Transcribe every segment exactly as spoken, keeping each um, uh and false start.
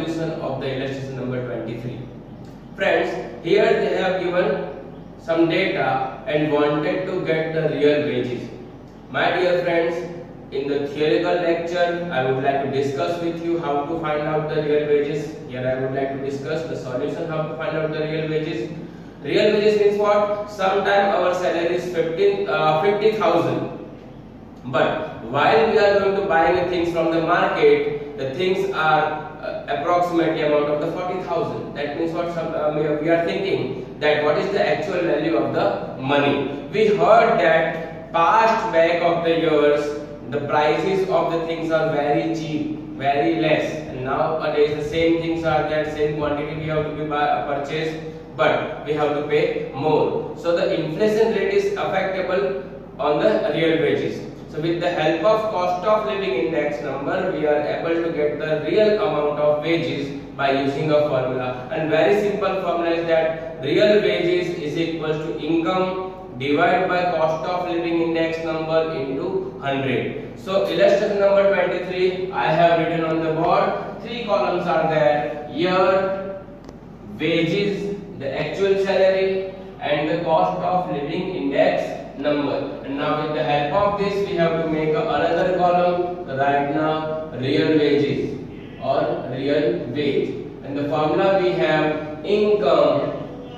solution of the illustration number twenty-three. Friends, here they have given some data and wanted to get the real wages. My dear friends, in the theoretical lecture, I would like to discuss with you how to find out the real wages. Here I would like to discuss the solution how to find out the real wages. Real wages means what? Sometime our salary is fifteen, uh, fifty thousand. But while we are going to buy things from the market, the things are uh, approximately amount of the forty thousand. That means what? Some, uh, we are thinking that what is the actual value of the money. We heard that past back of the years, the prices of the things are very cheap, very less, and nowadays the same things are there, same quantity we have to be buy, uh, purchased, but we have to pay more. So the inflation rate is affectable on the real wages. So with the help of cost of living index number, we are able to get the real amount of wages by using a formula. And very simple formula is that real wages is equal to income divided by cost of living index number into one hundred. So illustration number twenty-three, I have written on the board. Three columns are there. Year, wages, the actual salary, and the cost of living index number. And now with the help of this, we have to make a another column. Right now, real wages or real wage. And the formula we have income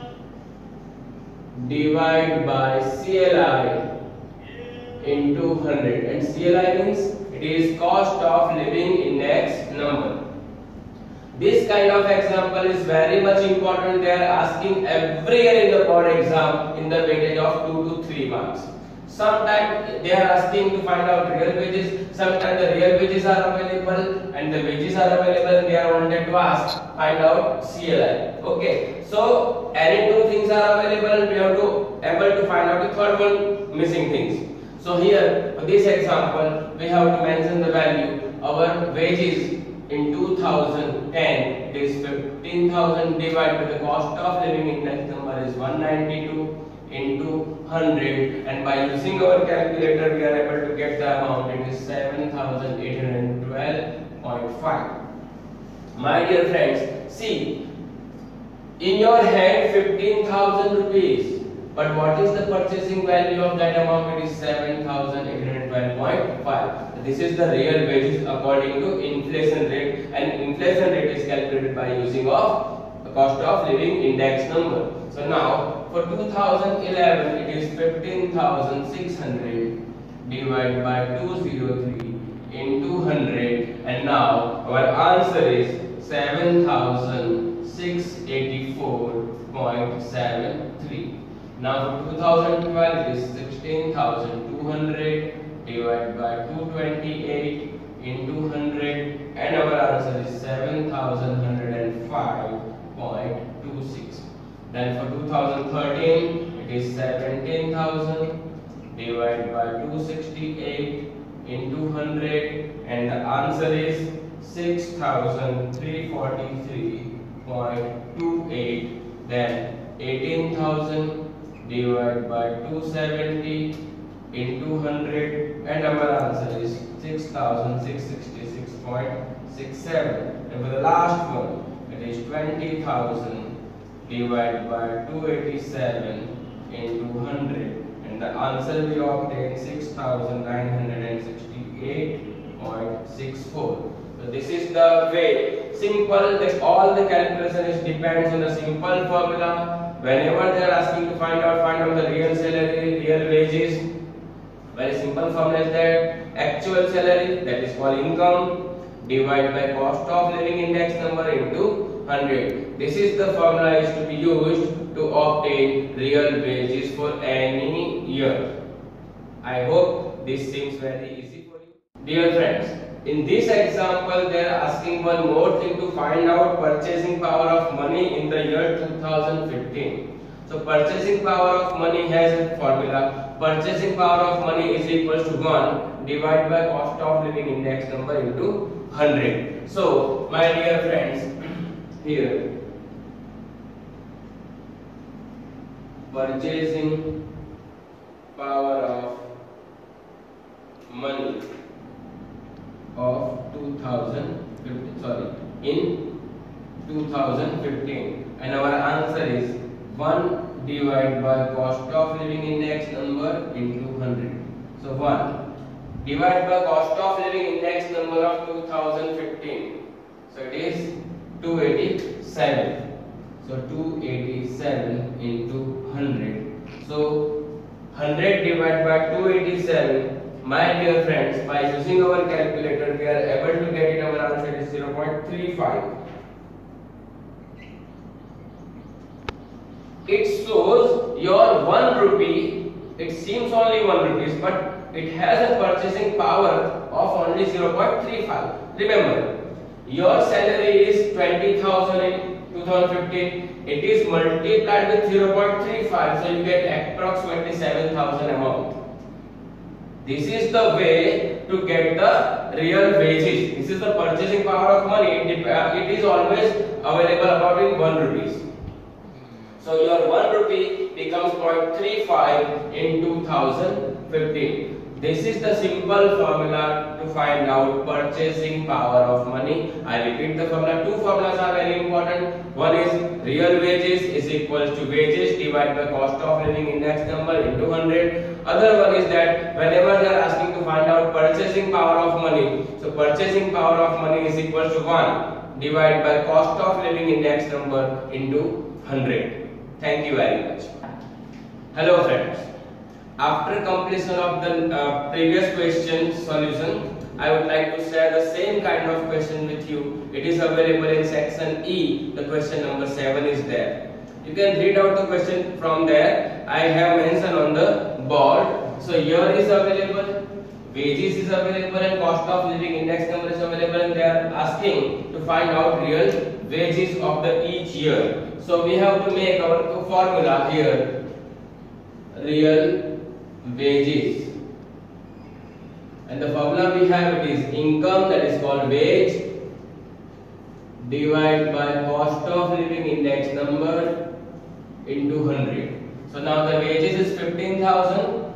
divided by C L I into one hundred, and C L I means it is cost of living index number. This kind of example is very much important. They are asking every year in the board exam in the weightage of two to three marks. Sometimes they are asking to find out real wages. Sometimes the real wages are available and the wages are available. They are wanted to ask find out C L I. Okay, so any two things are available. We have to able to find out the third one missing things. So here for this example, we have to mention the value. Our wages in two thousand ten, it is fifteen thousand divided by the cost of living index number is one ninety-two into one hundred, and by using our calculator we are able to get the amount. It is seven thousand eight hundred twelve point five. My dear friends, see, in your hand fifteen thousand rupees, but what is the purchasing value of that amount? It is seven thousand eight hundred twelve point five. This is the real wages according to inflation rate, and inflation rate is calculated by using of the cost of living index number. So now for two thousand eleven, it is fifteen thousand six hundred divided by two hundred three into one hundred, and now our answer is seven thousand six hundred eighty-four point seven three. Now for two thousand twelve, it is sixteen thousand two hundred divided by two hundred twenty-eight into one hundred, and our answer is seven thousand one hundred five point two six. Then for two thousand thirteen, it is seventeen thousand divided by two hundred sixty-eight into one hundred, and the answer is six thousand three hundred forty-three point two eight. Then eighteen thousand divided by two hundred seventy into one hundred, and our answer is six thousand six hundred sixty-six point six seven. And for the last one, it is twenty thousand divided by two hundred eighty-seven into one hundred, and the answer we obtain six thousand nine hundred sixty-eight point six four. So this is the way simple. That all the calculation is depends on the simple formula. Whenever they are asking to find out find out the real salary, real wages, very simple formula is that actual salary, that is called income, divided by cost of living index number into one hundred. This is the formula is to be used to obtain real wages for any year. I hope this seems very easy for you. Dear friends, in this example they are asking one more thing to find out purchasing power of money in the year two thousand fifteen. So purchasing power of money has a formula. Purchasing power of money is equal to one divided by cost of living index number into one hundred. So my dear friends, here purchasing power of money of two thousand fifteen, sorry, in two thousand fifteen, and our answer is one divided by cost of living index number into one hundred. So one divided by cost of living index number of two thousand fifteen. So it is two hundred eighty-seven. So two hundred eighty-seven into one hundred. So one hundred divided by two hundred eighty-seven. My dear friends, by using our calculator, we are able to get it. Our answer is zero point three five. It shows your one rupee. It seems only one rupees, but it has a purchasing power of only zero point three five. Remember, your salary is twenty thousand in two thousand fifteen. It is multiplied with zero point three five, so you get approximately seven thousand amount. This is the way to get the real wages. This is the purchasing power of money. It, it is always available about in one rupees. So your one rupee becomes zero point three five in two thousand fifteen. This is the simple formula to find out purchasing power of money. I repeat the formula. Two formulas are very important. One is real wages is equals to wages divided by cost of living index number into one hundred. Other one is that whenever they are asking to find out purchasing power of money, so purchasing power of money is equals to one divided by cost of living index number into one hundred. Thank you very much. Hello friends. After completion of the uh, previous question solution, I would like to share the same kind of question with you. It is available in section E. The question number seven is there. You can read out the question from there. I have mentioned on the board. So year is available, wages is available, and cost of living index number is available, and they are asking to find out real wages of the each year. So we have to make our formula here. Real wages, and the formula we have, it is income, that is called wage, divided by cost of living index number into one hundred. So now the wages is fifteen thousand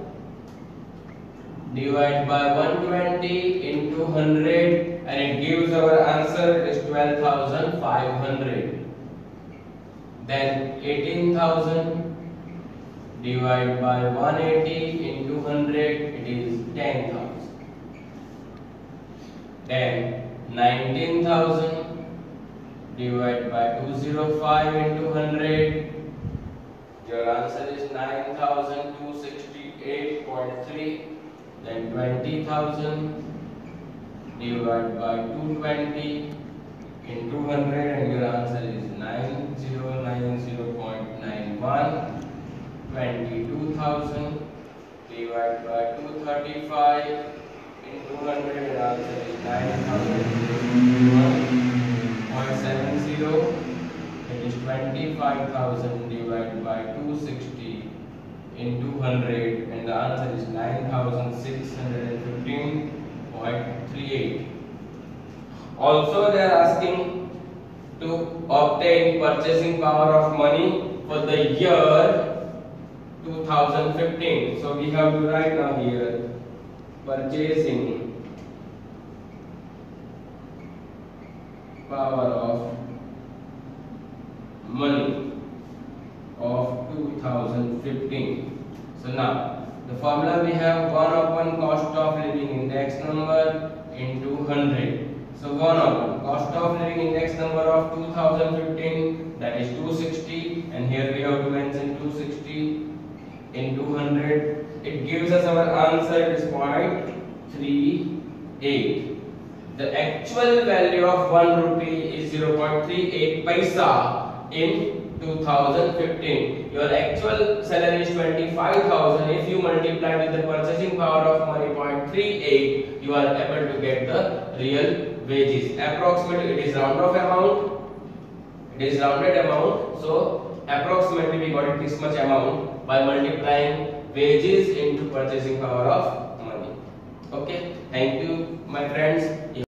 divided by one hundred twenty into one hundred, and it gives our answer, it is twelve thousand five hundred. Then eighteen thousand divided by one hundred eighty into one hundred, it is ten thousand. Then nineteen thousand divided by two hundred five into one hundred, your answer is nine thousand two hundred sixty-eight point three. Then twenty thousand divided by two hundred twenty into one hundred, and your answer is nine thousand ninety point nine one. twenty-two thousand divided by two hundred thirty-five into one hundred, and answer is nine thousand point seven zero. It is twenty-five thousand divided by two hundred sixty into one hundred, and the answer is nine thousand six hundred fifteen point three eight. Also they are asking to obtain purchasing power of money for the year two thousand fifteen. So we have to write now here purchasing power of money of two thousand fifteen. So now the formula we have one upon cost of living index number into one hundred. So one upon cost of living index number of two thousand fifteen, that is two hundred sixty, and here we have to mention two hundred sixty into one hundred. It gives us our answer, it is zero point three eight. The actual value of one rupee is zero point three eight paisa in two thousand fifteen. Your actual salary is twenty-five thousand. If you multiply with the purchasing power of money zero point three eight, you are able to get the real wages. Approximately, it is round off amount. It is rounded amount. So approximately we got this much amount by multiplying wages into purchasing power of money. Okay. Thank you, my friends.